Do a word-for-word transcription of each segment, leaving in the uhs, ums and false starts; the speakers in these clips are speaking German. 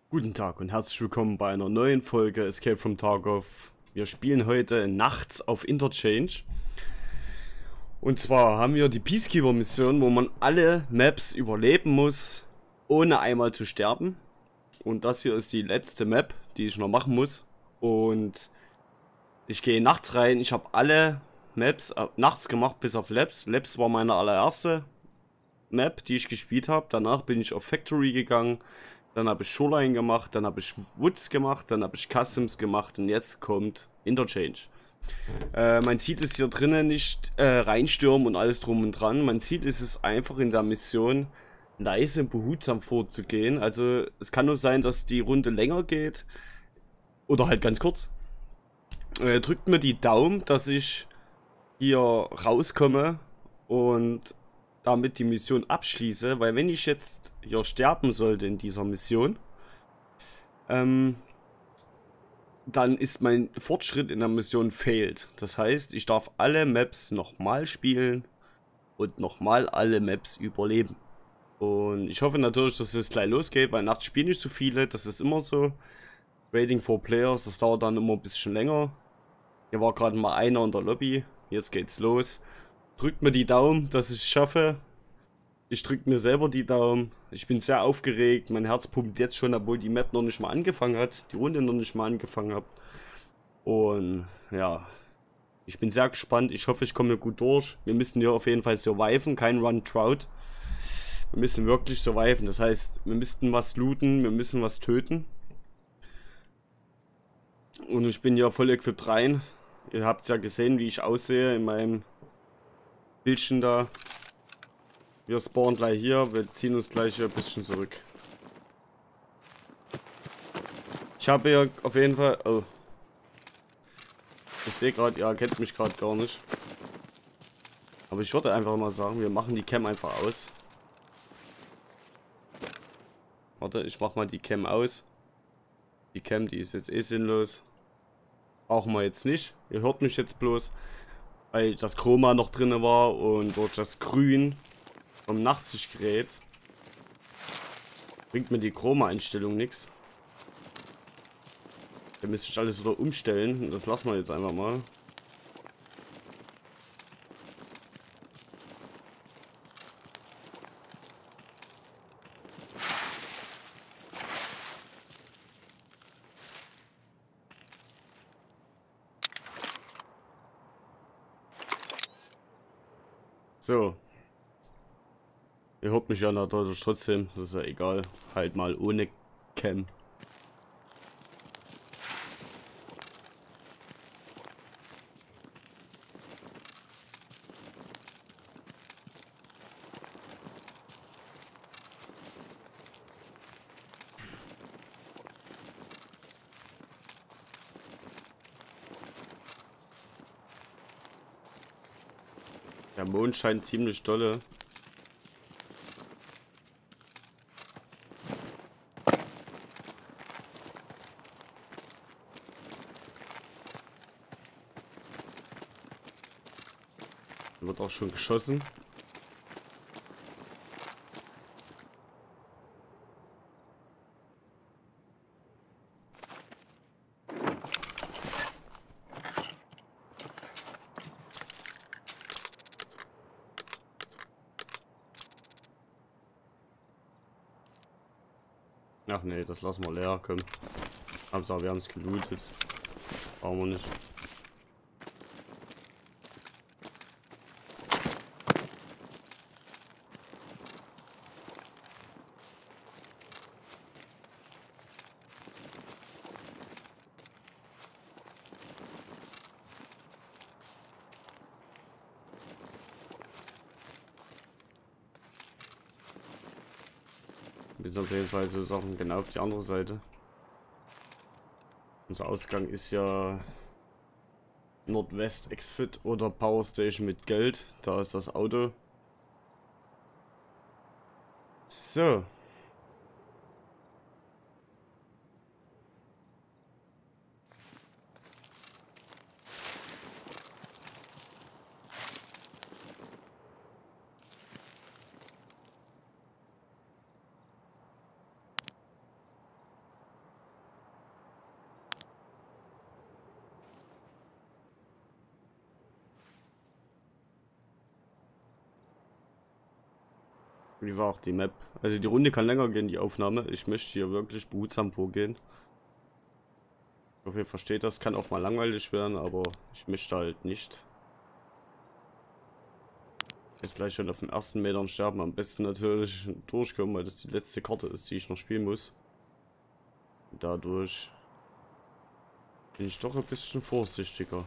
Guten Tag und herzlich willkommen bei einer neuen Folge Escape from Tarkov. Wir spielen heute nachts auf Interchange. Und zwar haben wir die Peacekeeper-Mission, wo man alle Maps überleben muss, ohne einmal zu sterben. Und das hier ist die letzte Map, die ich noch machen muss. Und ich gehe nachts rein. Ich habe alle Maps äh, nachts gemacht, bis auf Labs. Labs war meine allererste Map, die ich gespielt habe. Danach bin ich auf Factory gegangen. Dann habe ich Shoreline gemacht, dann habe ich Woods gemacht, dann habe ich Customs gemacht und jetzt kommt Interchange. Äh, mein Ziel ist hier drinnen nicht äh, reinstürmen und alles drum und dran. Mein Ziel ist es einfach in der Mission leise und behutsam vorzugehen. Also es kann nur sein, dass die Runde länger geht oder halt ganz kurz. Äh, drückt mir die Daumen, dass ich hier rauskomme und damit die Mission abschließe, weil wenn ich jetzt hier sterben sollte in dieser Mission, ähm, dann ist mein Fortschritt in der Mission failed. Das heißt, ich darf alle Maps nochmal spielen und nochmal alle Maps überleben. Und ich hoffe natürlich, dass es gleich losgeht, weil nachts spielen nicht so viele, das ist immer so. Rating for Players, das dauert dann immer ein bisschen länger. Hier war gerade mal einer in der Lobby, jetzt geht's los. Drückt mir die Daumen, dass ich es schaffe. Ich drücke mir selber die Daumen. Ich bin sehr aufgeregt. Mein Herz pumpt jetzt schon, obwohl die Map noch nicht mal angefangen hat. Die Runde noch nicht mal angefangen hat. Und ja, ich bin sehr gespannt. Ich hoffe, ich komme gut durch. Wir müssen hier auf jeden Fall surviven. Kein Run Trout. Wir müssen wirklich surviven. Das heißt, wir müssten was looten. Wir müssen was töten. Und ich bin hier voll equipped rein. Ihr habt ja gesehen, wie ich aussehe in meinem Bildchen da. Wir spawnen gleich hier, wir ziehen uns gleich hier ein bisschen zurück. Ich habe hier auf jeden Fall... Oh. Ich sehe gerade, ihr erkennt mich gerade gar nicht. Aber ich würde einfach mal sagen, wir machen die Cam einfach aus. Warte, ich mach mal die Cam aus. Die Cam, die ist jetzt eh sinnlos. Brauchen wir jetzt nicht. Ihr hört mich jetzt bloß, weil das Chroma noch drin war und durch das Grün vom Nachtsichtgerät bringt mir die Chroma-Einstellung nichts. Da müsste ich alles wieder umstellen und das lassen wir jetzt einfach mal. So. Ihr hört mich ja natürlich trotzdem, das ist ja egal. Halt mal ohne Cam. Der Mond scheint ziemlich dolle. Wird auch schon geschossen. Ach nee, das lassen wir leer, komm. Hauptsache wir haben es gelootet. Brauchen wir nicht. Wir sind auf jeden Fall so Sachen genau auf die andere Seite. Unser Ausgang ist ja Nordwest Exfit oder Power Station mit Geld. Da ist das Auto. So. Wie gesagt, die Map. Also die Runde kann länger gehen, die Aufnahme. Ich möchte hier wirklich behutsam vorgehen. Ich hoffe, ihr versteht das. Kann auch mal langweilig werden, aber ich möchte halt nicht jetzt gleich schon auf den ersten Metern sterben. Am besten natürlich durchkommen, weil das die letzte Karte ist, die ich noch spielen muss. Und dadurch bin ich doch ein bisschen vorsichtiger.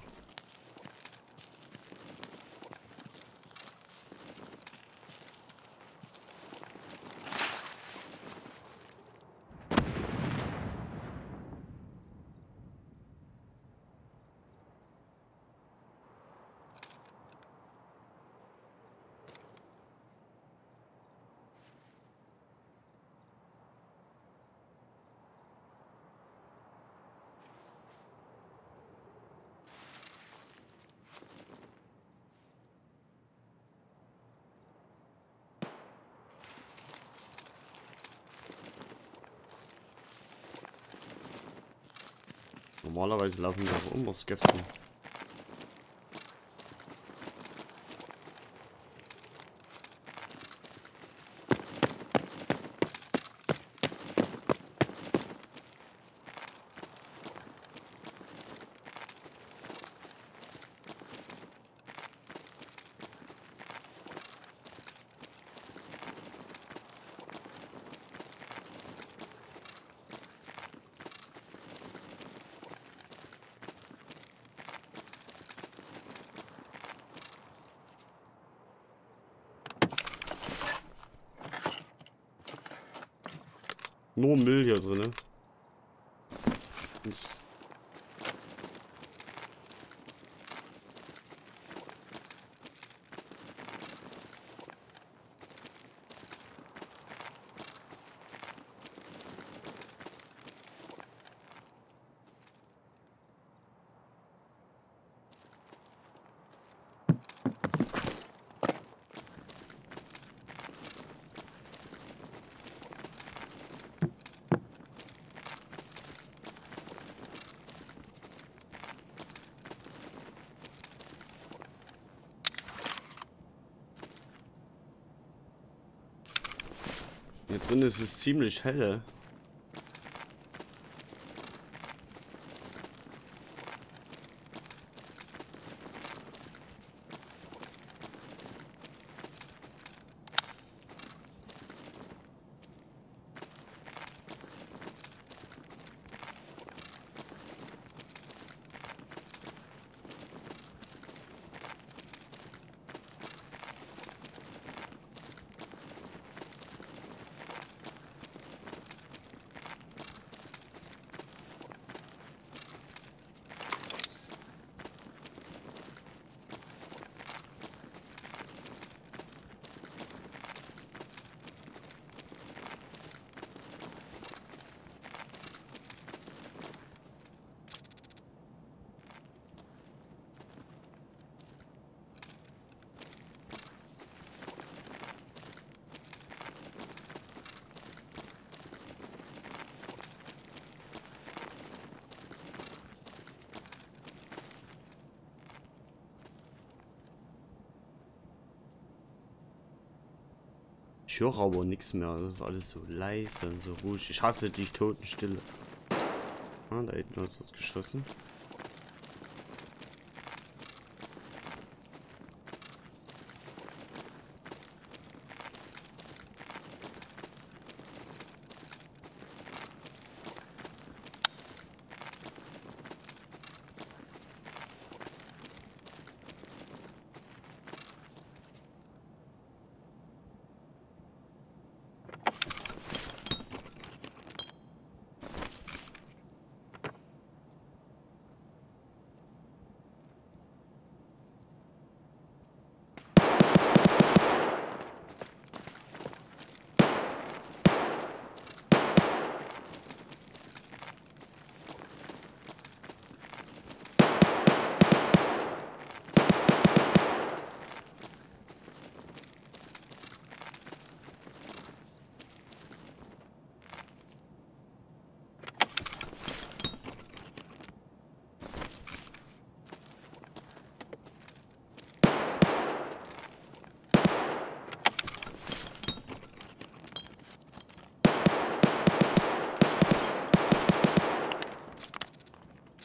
Normalerweise laufen wir auch immer Skepsen. Nur Müll hier drin. Hier drin ist es ziemlich hell. Ich höre aber nichts mehr. Das ist alles so leise und so ruhig. Ich hasse die Totenstille. Ah, da hinten hat es geschossen.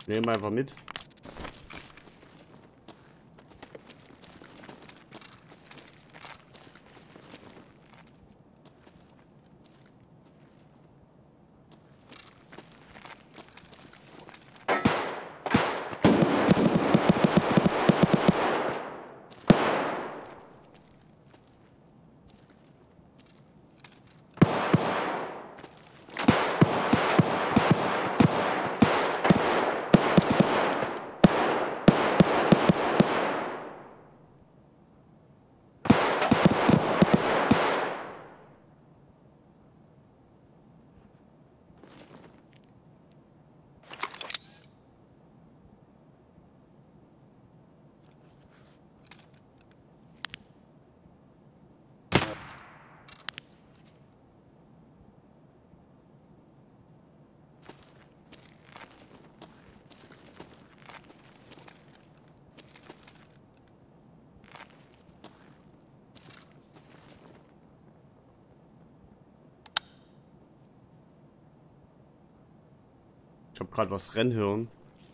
Nehmen einfach mit. Ich habe gerade was rennen hören.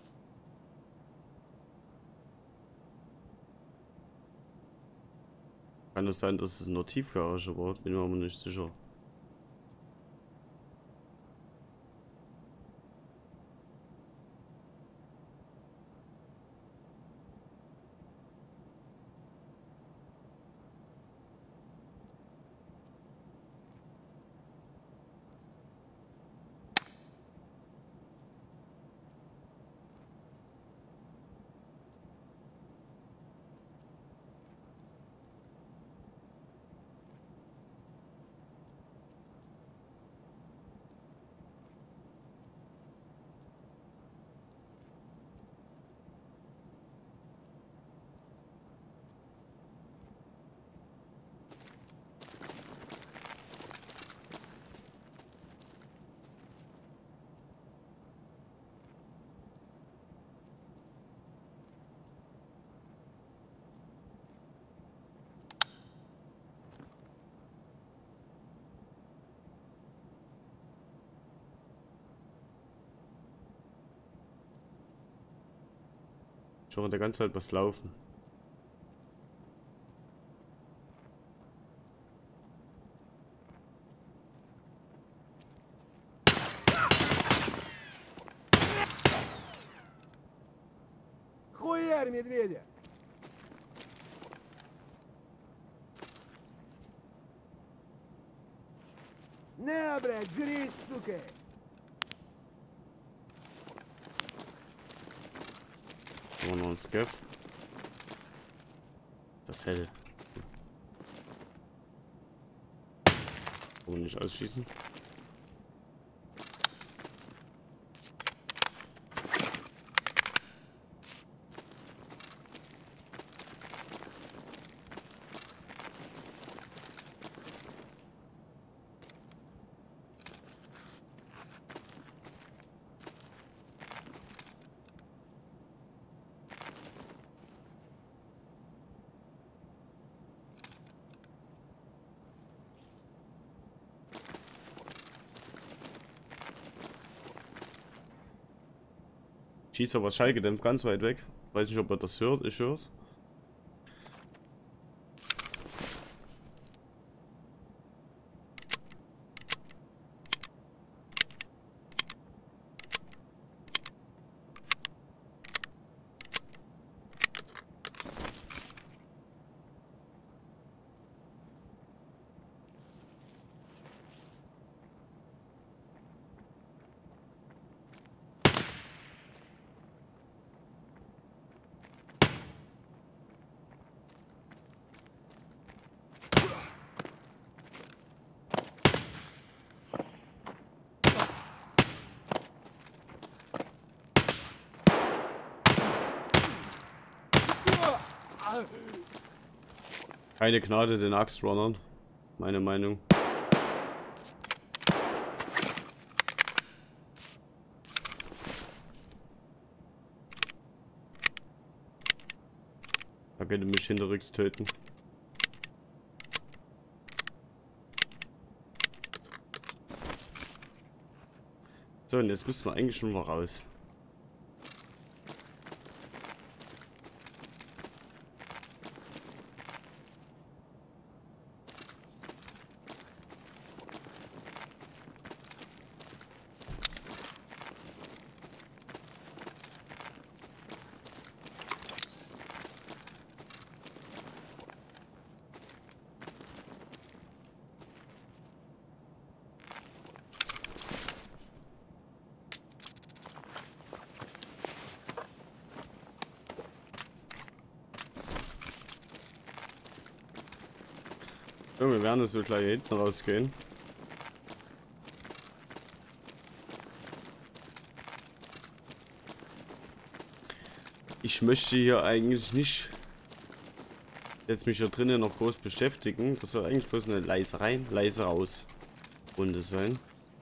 Kann es sein, dass es in der Tiefgarage war? Bin mir aber nicht sicher. Schon die ganze Zeit was laufen. Хуярь медведя! На, блядь, жри, сука! So, noch ein Scav. Das hell. Und nicht ausschießen. Schießt aber schallgedämpft ganz weit weg. Weiß nicht, ob er das hört. Ich höre es. Keine Gnade den Axtrunnern. Meine Meinung. Da könnte mich hinterrücks töten. So, und jetzt müssen wir eigentlich schon mal raus. So, wir werden so gleich hier hinten rausgehen. Ich möchte hier eigentlich nicht jetzt mich hier drinnen noch groß beschäftigen. Das soll eigentlich bloß eine leise rein, leise raus Runde sein.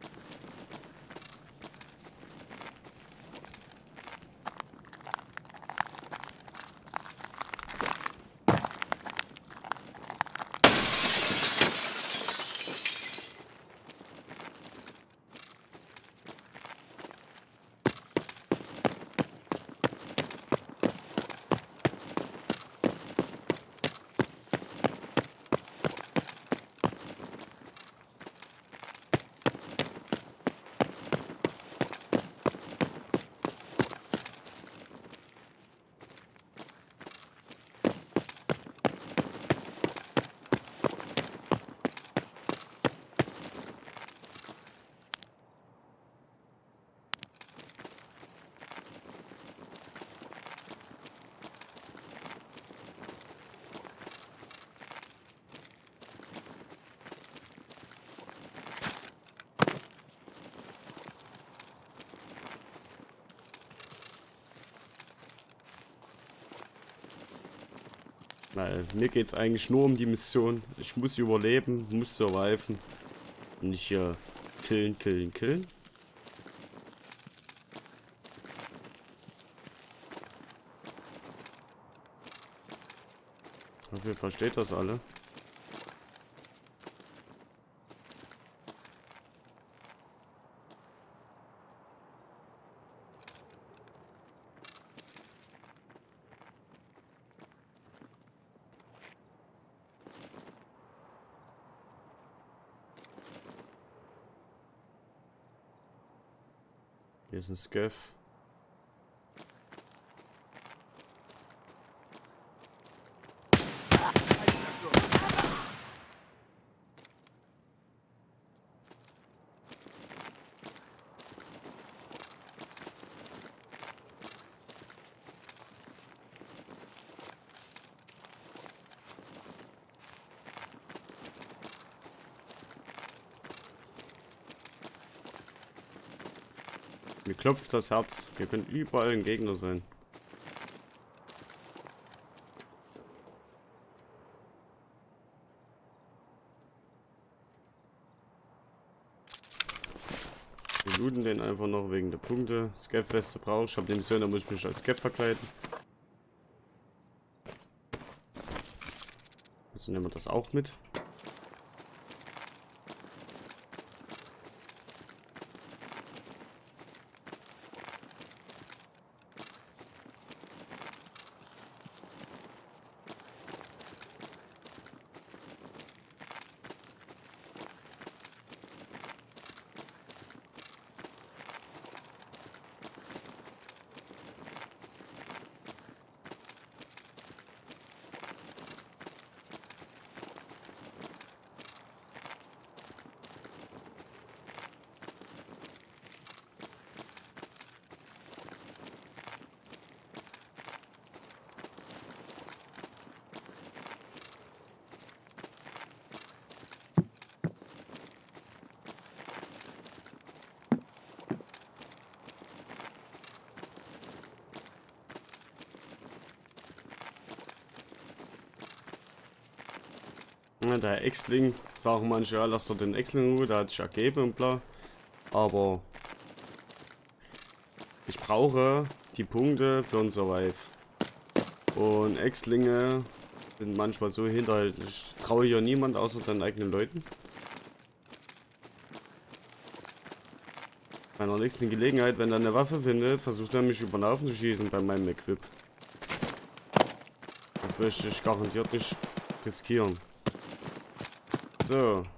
Weil mir geht es eigentlich nur um die Mission. Ich muss überleben, muss surviven. Und nicht hier killen, killen, killen. Ich hoffe, ihr versteht das alle. Hier ist ein Scav. Mir klopft das Herz. Hier können überall ein Gegner sein. Wir looten den einfach noch wegen der Punkte. Scav-Weste brauche ich. Ich habe die Mission, da muss ich mich als Scav verkleiden. Also nehmen wir das auch mit. Ja, der Exling, sagen manche, ja, lass doch den Exling in Ruhe, der hat sich ergeben und bla. Aber ich brauche die Punkte für ein Survive. Und Exlinge sind manchmal so hinterhältig. Ich traue hier niemand außer deinen eigenen Leuten. Bei einer nächsten Gelegenheit, wenn er eine Waffe findet, versucht er mich über den Haufen zu schießen bei meinem Equip. Das möchte ich garantiert nicht riskieren. So.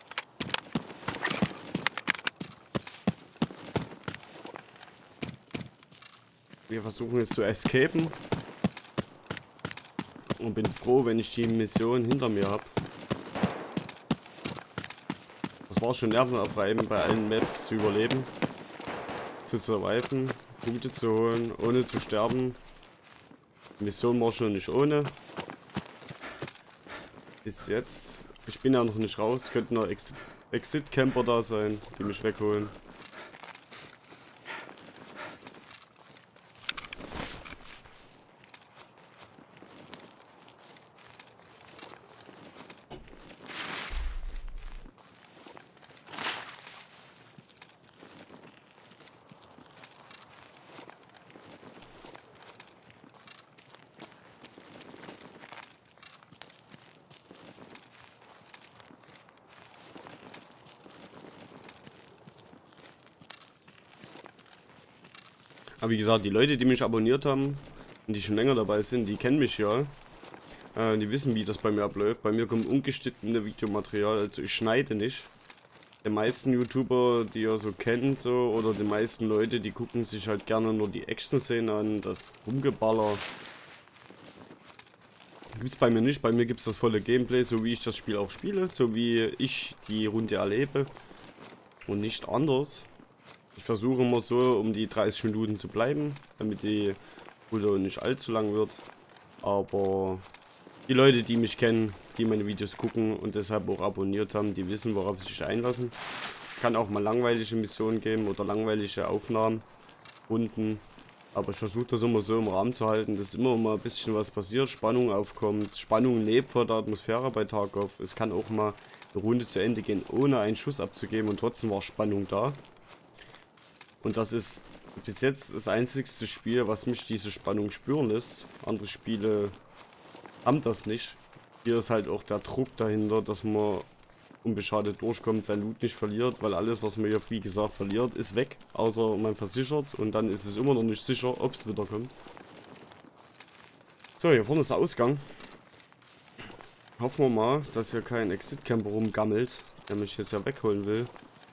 Wir versuchen es zu escapen. Und bin froh, wenn ich die Mission hinter mir habe. Das war schon nervenaufreibend, bei allen Maps zu überleben. Zu surviven, Punkte zu holen, ohne zu sterben. Die Mission war schon nicht ohne. Bis jetzt Ich bin ja noch nicht raus. Könnten noch Ex Exit-Camper da sein, die mich wegholen. Aber wie gesagt, die Leute, die mich abonniert haben und die schon länger dabei sind, die kennen mich ja. Äh, die wissen, wie das bei mir abläuft. Bei mir kommt ungeschnittene Videomaterial, also ich schneide nicht. Die meisten YouTuber, die ihr so kennt, so, oder die meisten Leute, die gucken sich halt gerne nur die Action-Szenen an, das Rumgeballer. Gibt es bei mir nicht. Bei mir gibt es das volle Gameplay, so wie ich das Spiel auch spiele, so wie ich die Runde erlebe und nicht anders. Ich versuche immer so um die dreißig Minuten zu bleiben, damit die Runde nicht allzu lang wird. Aber die Leute, die mich kennen, die meine Videos gucken und deshalb auch abonniert haben, die wissen, worauf sie sich einlassen. Es kann auch mal langweilige Missionen geben oder langweilige Aufnahmen, Runden. Aber ich versuche das immer so im Rahmen zu halten, dass immer mal ein bisschen was passiert, Spannung aufkommt. Spannung lebt vor der Atmosphäre bei Tarkov. Es kann auch mal eine Runde zu Ende gehen, ohne einen Schuss abzugeben und trotzdem war Spannung da. Und das ist bis jetzt das einzigste Spiel, was mich diese Spannung spüren lässt. Andere Spiele haben das nicht. Hier ist halt auch der Druck dahinter, dass man unbeschadet durchkommt, sein Loot nicht verliert, weil alles, was man hier, wie gesagt, verliert, ist weg. Außer man versichert und dann ist es immer noch nicht sicher, ob es wiederkommt. So, hier vorne ist der Ausgang. Hoffen wir mal, dass hier kein Exit-Camper rumgammelt, der mich jetzt ja wegholen will.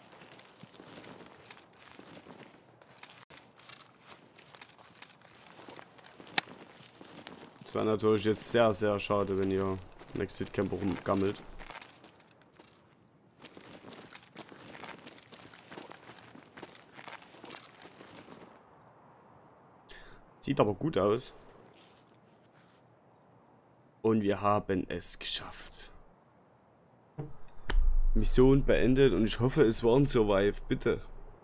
Das wäre natürlich jetzt sehr, sehr schade, wenn ihr ein Exit-Camper rumgammelt. Sieht aber gut aus. Und wir haben es geschafft. Mission beendet und ich hoffe, es war ein Survive. Bitte.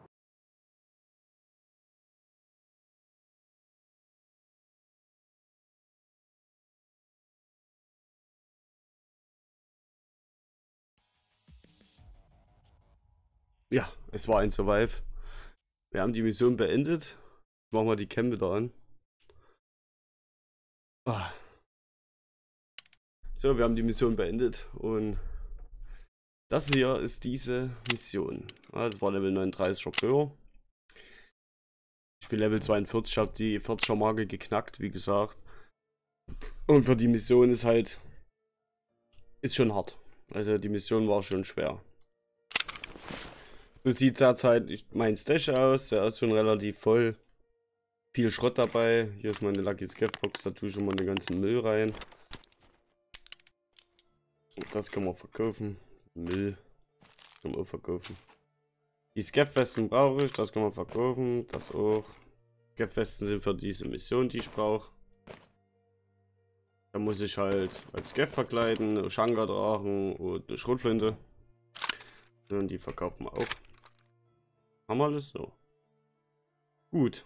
Ja, es war ein Survive. Wir haben die Mission beendet. Machen wir die Cam wieder an. Ah. So, wir haben die Mission beendet und das hier ist diese Mission. Ah, das war Level neununddreißig höher. Ich bin Level zweiundvierzig, ich habe die vierziger Marke geknackt, wie gesagt. Und für die Mission ist halt, ist schon hart. Also die Mission war schon schwer. So sieht derzeit mein Stash aus, der ist schon relativ voll. Viel Schrott dabei. Hier ist meine Lucky Scav-Box, da tue ich schon mal den ganzen Müll rein. Das können wir verkaufen. Müll können wir auch verkaufen. Die Scav-Westen brauche ich, das können wir verkaufen. Das auch. Scav-Westen sind für diese Mission, die ich brauche. Da muss ich halt als Scav verkleiden, Oshanga tragen und eine Schrotflinte. Und die verkaufen wir auch. Haben wir alles so. Gut.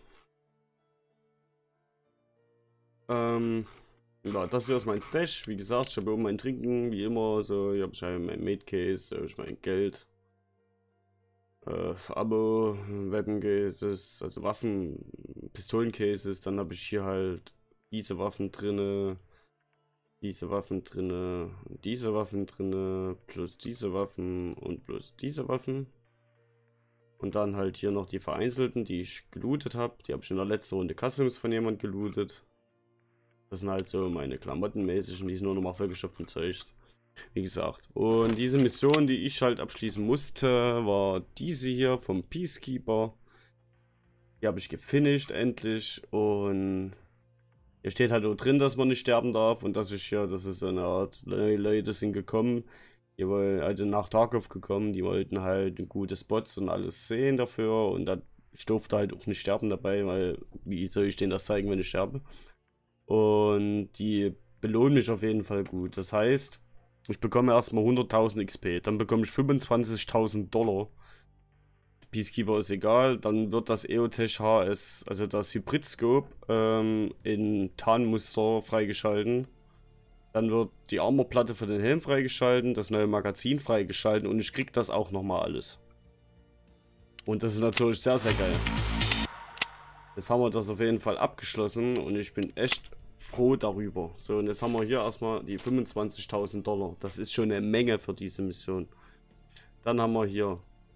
Ähm, ja, das hier ist mein Stash. Wie gesagt, ich habe oben mein Trinken, wie immer. So, hier habe ich mein Made Case, habe ich mein Geld. Äh, Abo, Weapon Cases, also Waffen, Pistolen Cases. Dann habe ich hier halt diese Waffen drinne, diese Waffen drinne, diese Waffen drinne, plus diese Waffen und plus diese Waffen. Und dann halt hier noch die vereinzelten, die ich gelootet habe. Die habe ich in der letzten Runde Customs von jemand gelootet. Das sind halt so meine Klamottenmäßigen, die sind nur noch mal vollgestopften Zeugs. Wie gesagt. Und diese Mission, die ich halt abschließen musste, war diese hier vom Peacekeeper. Die habe ich gefinisht endlich. Und hier steht halt auch drin, dass man nicht sterben darf. Und dass ich hier, das ist so eine Art, neue Leute sind gekommen. Die wollen also nach Tarkov gekommen, die wollten halt gute Spots und alles sehen dafür. Und da ich durfte halt auch nicht sterben dabei, weil wie soll ich denen das zeigen, wenn ich sterbe? Und die belohnen mich auf jeden Fall gut. Das heißt, Ich bekomme erstmal hunderttausend X P, dann bekomme ich fünfundzwanzigtausend Dollar. Peacekeeper ist egal, dann wird das EOTech H S, also das Hybrid-Scope, ähm, in Tarnmuster freigeschalten. Dann wird die Armorplatte für den Helm freigeschalten, das neue Magazin freigeschalten und ich krieg das auch nochmal alles. Und das ist natürlich sehr, sehr geil. Jetzt haben wir das auf jeden Fall abgeschlossen und ich bin echt froh darüber. So, und jetzt haben wir hier erstmal die fünfundzwanzigtausend Dollar. Das ist schon eine Menge für diese Mission. Dann haben wir hier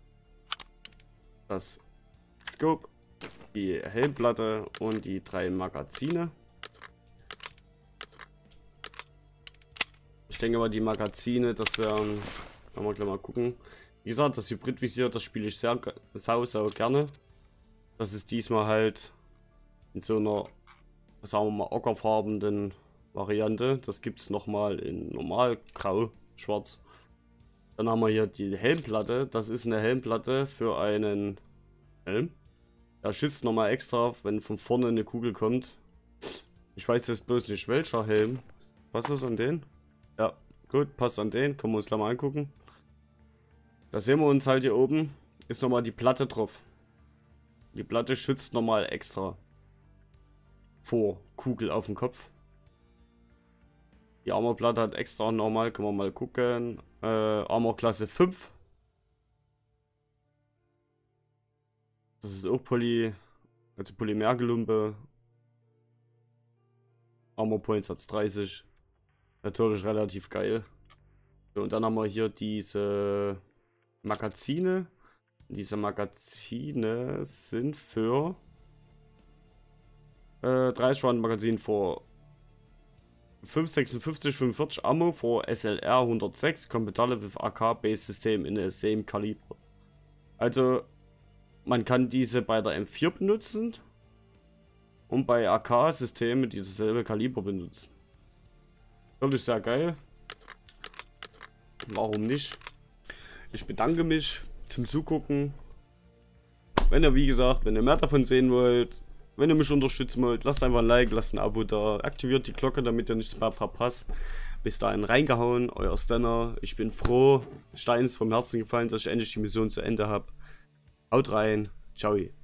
das Scope, die Helmplatte und die drei Magazine. Ich denke mal, die Magazine, das wären, können wir gleich mal gucken. Wie gesagt, das Hybridvisier, das spiele ich sehr sau, sau gerne. Das ist diesmal halt in so einer, sagen wir mal, ockerfarbenen Variante. Das gibt es nochmal in normal, grau, schwarz. Dann haben wir hier die Helmplatte. Das ist eine Helmplatte für einen Helm. Er schützt nochmal extra, wenn von vorne eine Kugel kommt. Ich weiß jetzt bloß nicht, welcher Helm. Passt das an den? Ja, gut, passt an den. Können wir uns gleich mal angucken. Da sehen wir uns halt hier oben. Ist nochmal die Platte drauf. Die Platte schützt nochmal extra vor Kugel auf dem Kopf. Die Armorplatte hat extra nochmal, können wir mal gucken. Äh, Armor Klasse fünf. Das ist auch Poly, also Polymergelumpe. Armor Points hat dreißig. Natürlich relativ geil. So, und dann haben wir hier diese Magazine. Diese Magazine sind für äh, dreißig Round Magazin vor fünf sechsundfünfzig fünfundvierzig Ammo for S L R hundertsechs compatible with A K Base System in the same Kaliber. Also man kann diese bei der M vier benutzen und bei A K-Systemen dieses selbe Kaliber benutzen. Wirklich sehr geil. Warum nicht? Ich bedanke mich zum Zugucken. Wenn ihr, wie gesagt, wenn ihr mehr davon sehen wollt, wenn ihr mich unterstützen wollt, lasst einfach ein Like, lasst ein Abo da, aktiviert die Glocke, damit ihr nichts mehr verpasst. Bis dahin reingehauen, euer Stenner. Ich bin froh, Stein ist vom Herzen gefallen, dass ich endlich die Mission zu Ende habe. Haut rein, ciao.